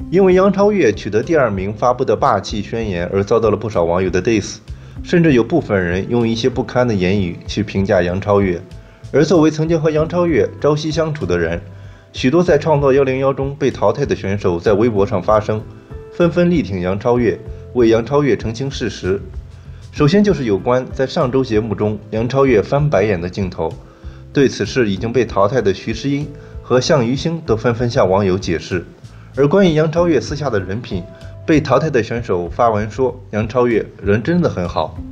因为杨超越取得第2名发布的霸气宣言而遭到了不少网友的 diss， 甚至有部分人用一些不堪的言语去评价杨超越。而作为曾经和杨超越朝夕相处的人，许多在创造101中被淘汰的选手在微博上发声，纷纷力挺杨超越，为杨超越澄清事实。首先就是有关在上周节目中杨超越翻白眼的镜头，对此事已经被淘汰的徐诗英和向于星都纷纷向网友解释。而关于杨超越私下的人品，被淘汰的选手发文说杨超越人真的很好，